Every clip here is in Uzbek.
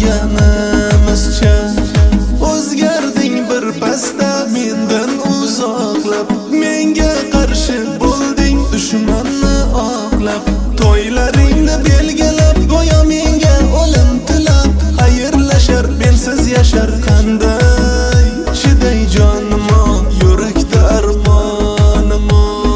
bilganimizcha o'zgarding bir pasda mendan uzoqlab, menga qarshi bo'lding dushmanni oqlab, to'ylaringni belgilab go'yo menga o'lim tilab, xayrlashar mensiz yashar qanday chiday jonim yurakda armonim.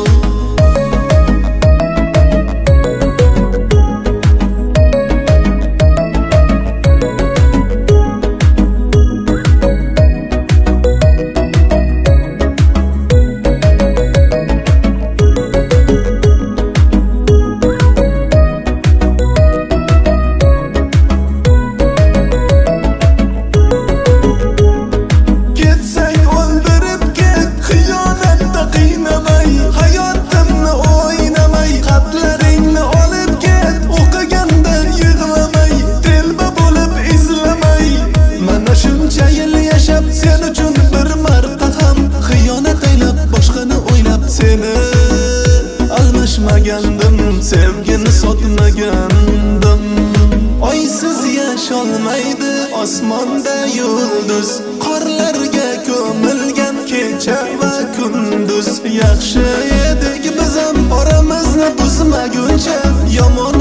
Sen uchun bir marta ham xiyonat qilib boshqani o'ylab seni almashmagandim, sevgini sotmagandim. Oysiz yasholmaydi osmonda yulduz, qorlarga ko'milgan kecha va kunduz. Yaxshi edik biz ham oramizni buzmaguncha, yomon